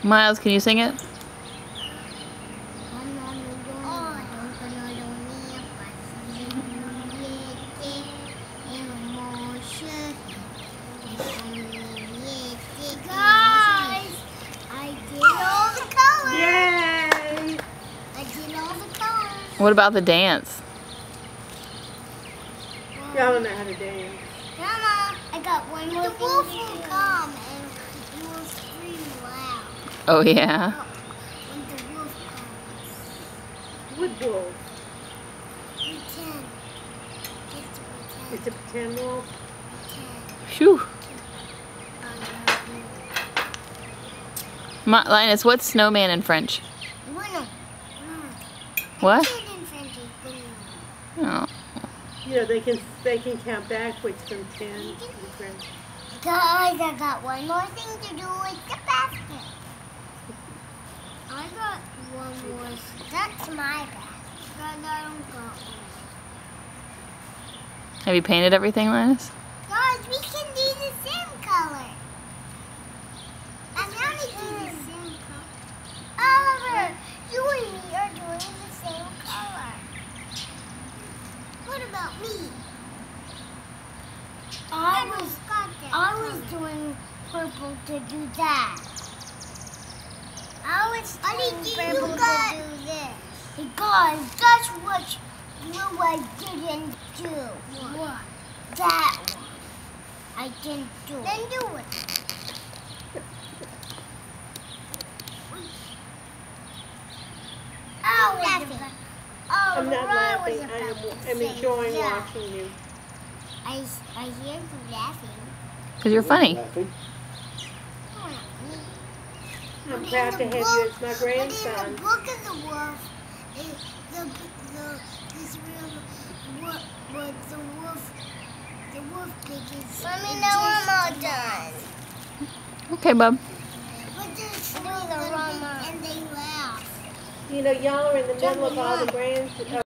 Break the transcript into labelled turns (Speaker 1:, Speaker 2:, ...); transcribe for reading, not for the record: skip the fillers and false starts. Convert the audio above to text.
Speaker 1: Miles, can you sing it?
Speaker 2: Guys, I did all the colors.
Speaker 3: Yay!
Speaker 2: I did all the colors.
Speaker 1: What about the dance?
Speaker 3: Y'all don't know how to dance.
Speaker 2: Grandma, I got one more. The wolf will come and you will scream loud.
Speaker 1: Oh, yeah?
Speaker 2: When the wolf comes.
Speaker 3: What wolf?
Speaker 2: Pretend. Just pretend.
Speaker 3: It's a pretend wolf?
Speaker 2: Pretend.
Speaker 1: Phew.
Speaker 2: I love you.
Speaker 1: Linus, what's snowman in French?
Speaker 2: Bueno.
Speaker 1: What?
Speaker 2: Kid in French is bueno.
Speaker 1: Oh.
Speaker 3: Yeah, they can count backwards from 10 in French.
Speaker 2: Guys, I got one more thing to do with the basket. I got one more. That's my basket. Guys, I don't got one.
Speaker 1: Have you painted everything, Linus?
Speaker 2: Guys, we can do the same color. Let's really do the same color. Oliver, you and me are doing the same color. What about me? I was doing purple to do that. I was doing purple to do this. Because that's what blue I didn't do. What? That one. I didn't do it. Then do it. Oh, laughing. Oh,
Speaker 3: I'm not laughing.
Speaker 2: I'm
Speaker 3: I'm enjoying watching you.
Speaker 2: I hear you laughing.
Speaker 1: Because you're funny.
Speaker 4: Laughing.
Speaker 3: I'm proud to have you as my grandson.
Speaker 2: But in the book of the wolf, the wolf pig is. Let me know when I'm all done.
Speaker 1: Okay, bub.
Speaker 2: But there's three and they laugh.
Speaker 3: You know, y'all are in the middle of all the